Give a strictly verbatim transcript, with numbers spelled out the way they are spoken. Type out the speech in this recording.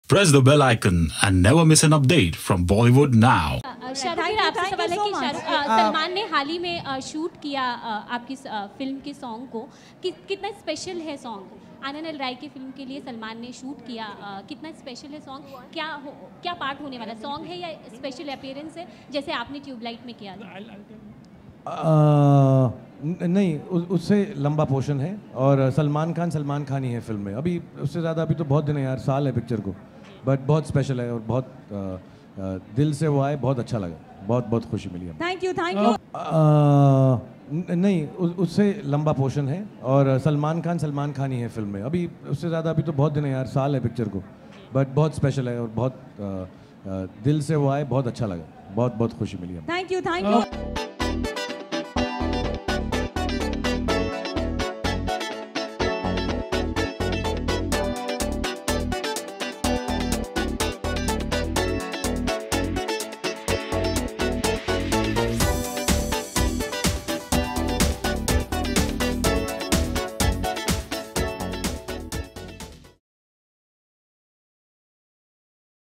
Press the bell icon and never miss an update from Bollywood now. Shahrukh आपसे सवाल है कि शाहरुख सलमान ने हाल ही में शूट किया आपकी फिल्म के सॉन्ग को, कि कितना स्पेशल है सॉन्ग? आनंद राय की फिल्म के लिए सलमान ने शूट किया, कितना स्पेशल है सॉन्ग? क्या हो, क्या पार्ट होने वाला सॉन्ग है या स्पेशल अपीयरेंस है जैसे आपने ट्यूबलाइट में किया था? आ, नहीं, उससे लंबा पोर्शन है और सलमान खान सलमान खान ही है फिल्म में। अभी उससे ज़्यादा अभी तो बहुत दिन है यार, साल है पिक्चर को, बट बहुत स्पेशल है और बहुत आ, आ, दिल से वो आए, बहुत अच्छा लगा, बहुत बहुत खुशी मिली। Thank you thank you. नहीं, उससे लंबा पोर्शन है और सलमान खान सलमान खान ही है फिल्म में। अभी उससे ज़्यादा अभी तो बहुत दिन है यार, साल है पिक्चर को, बट बहुत स्पेशल है और बहुत आ, आ, दिल से वो आए, बहुत अच्छा लगा, बहुत बहुत खुशी मिली। Thank you thank you.